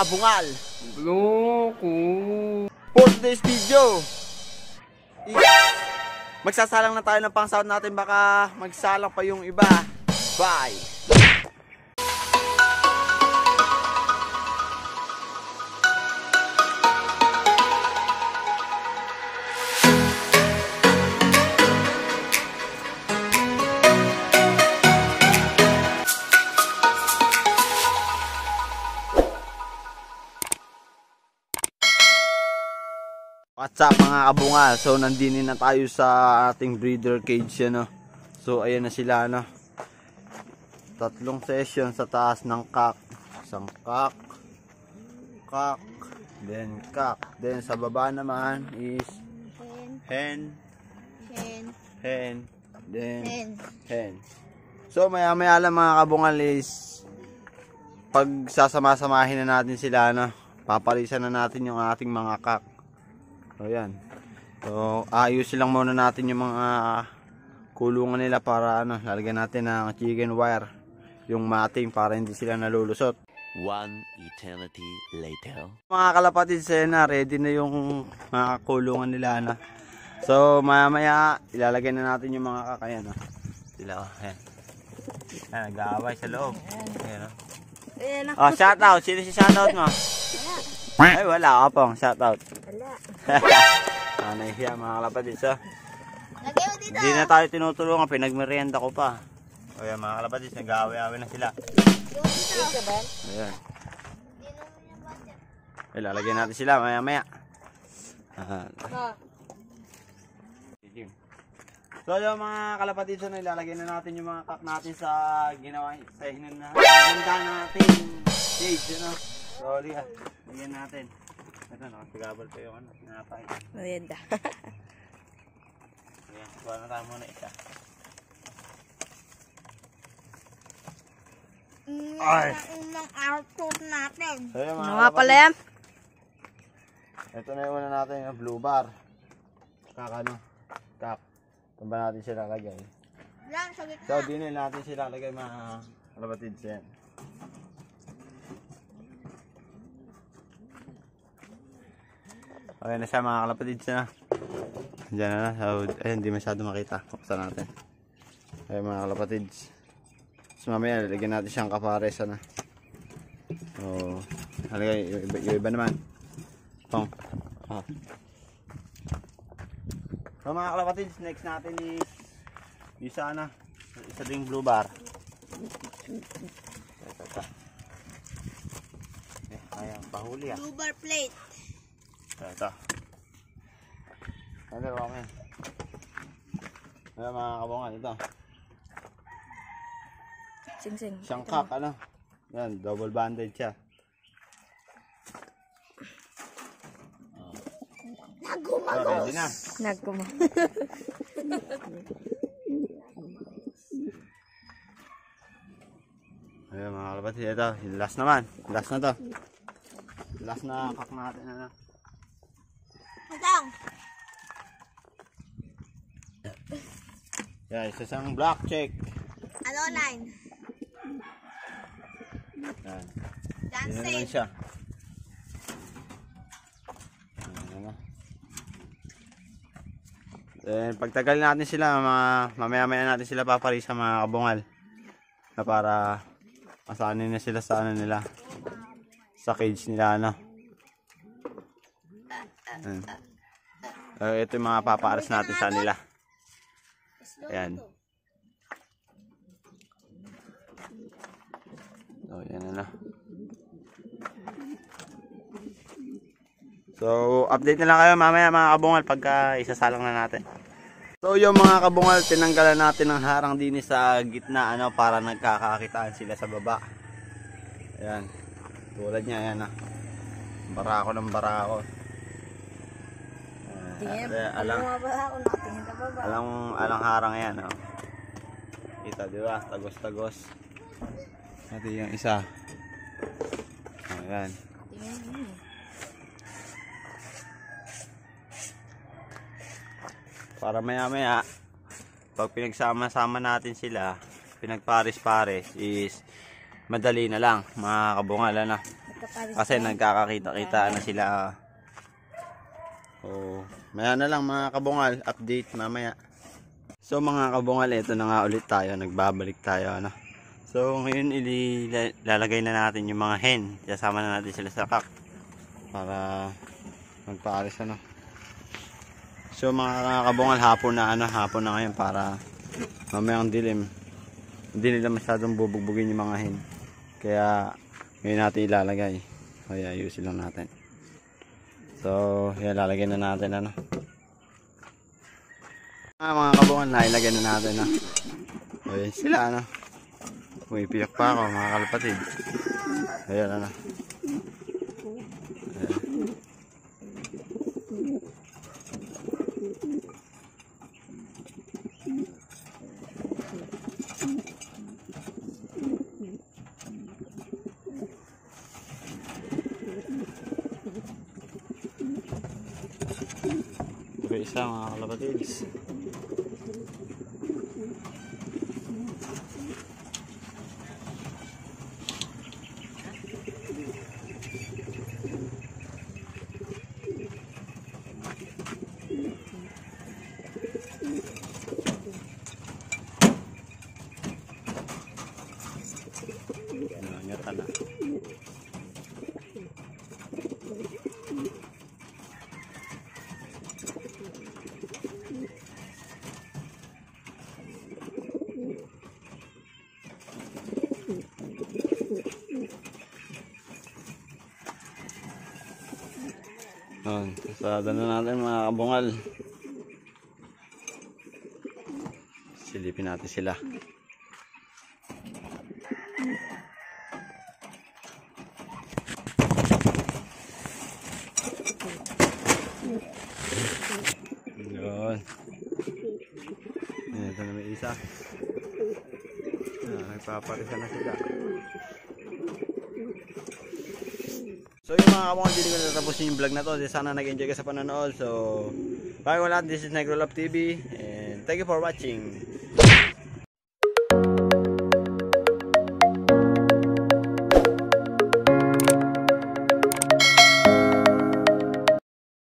kabungal. Loko. For today's video, magsasalang na tayo ng pang-sound natin. Baka magsalang pa yung iba. Bye! What's up mga kabungal? So nandinin na tayo sa ating breeder cage no? So ayan na sila no? Tatlong session sa taas ng kak. Isang kak, kak, then kak. Then sa baba naman is hen, hen, then hen. So maya maya lang mga kabungal is pag sasama-samahin na natin sila no? Papalisan na natin yung ating mga kak. So yan. So ayusin lang muna natin yung mga kulungan nila para ano, lalagyan natin ng chicken wire, yung mating para hindi sila nalulusot. One eternity later. Mga kalapatid, na ready na yung mga kulungan nila na. So maya maya ilalagay na natin yung mga kakayan no? Sila ayan. Ayan, nag-aaway sa loob. Ayan, oh, shoutout. Sino si shoutout mo? Ay, wala ka pong shoutout. Wala. Nahihiya mga kalapatid. So, hindi na tayo tinutulungan. Pinagmerienda ko pa. O yan mga kalapatid, nag-aaway-aaway na sila. Ayan. Ay, lalagyan natin sila maya-maya. So yung mga kalapatid, so ilalagay na natin yung mga kak natin sa ginawa sa hinanda natin stage, you know. So liha, lagyan natin. Ito, nakapigabal pa yung ano, napay. Maganda. Ayan, kuha na tayo muna isa. Ay! Unang output natin. So yung mga ano nga pala yan? Ito na yung una natin, yung blue bar. Kak ano? Kak. Ito ba natin sila lagay? Yan, sa gitna. So din natin sila lagay mga kalapatid yan. Okay na siya mga kalapatid siya. Diyan na. So, ayun, hindi masyado makita. Buksan natin. Ayun mga kalapatid. So mamaya, lagyan natin siyang kaparesan na. So, halagay, yung iba naman. Pong. Oh. So mga kalapatid, next natin is isa na. Isa ding blue bar. Ito. Ayan, pahuli ah. Blue bar plate. Ito. Ano ba kami? Ano mga kabungan ito? Sing-sing. Siyang kak, ano? Yan, double banded siya. Nagumagos. So, ready na. Nagumagos. Ayan mga kalapatid, ito. Last naman. Last na to. Last na kak natin. Ano? Matang. Yan, isa siyang black check. Ano, 9? Yan. Dancing. Yan naman siya. Ayan. Then, pagtagal natin sila, mamaya-maya natin sila paparisan mga kabungal. Na para masanin na sila sa ano nila. Sa cage nila, ano. Ito yung mga papaaras natin sa nila. Ayan. So, yan na. So, update na lang kayo mamaya mga kabungal pagka isasalang na natin. So, yung mga kabungal, tinanggalan natin ng harang din sa gitna ano, para nagkakakitaan sila sa baba. Ayan. Tulad niya, ayan ah. Barako ng barako. Alang harang yan oh. Kita diba, tagos-tagos. Ito yung isa. Ayan. Para maya-maya pag pinagsama-sama natin sila, pinagpares-pares is madali na lang mga kabungal na. Kasi nagkakakita-kita na sila. So, maya na lang mga kabungal, update mamaya. So mga kabungal, ito na nga ulit tayo, nagbabalik tayo ano. So ngayon ilalagay na natin yung mga hen. Sasama na natin sila sa kak para magpaaris ano. So mga kabungal, hapon na ngayon para mamayang dilim. Hindi nila masyadong bubugbugin yung mga hen. Kaya ngayon natin ilalagay. Kaya ayusin lang natin. So yan, lalagay na natin ano. Mga kabungal, nailagay na natin na. Ayan sila ano. Pumipiyak pa ako mga kalapatid. Ayan ano. Okay, isa mga kalapatids. Pasada na natin mga kabungal. Silipin natin sila. Yun. Ito na may isa. Nagpaparisan na sila. So yung mga kabungal, hindi ko natapusin yung vlog na to. Sana nag-enjoy ka sa panonood. So, bye mga lahat. This is Negro Loft TV. And thank you for watching.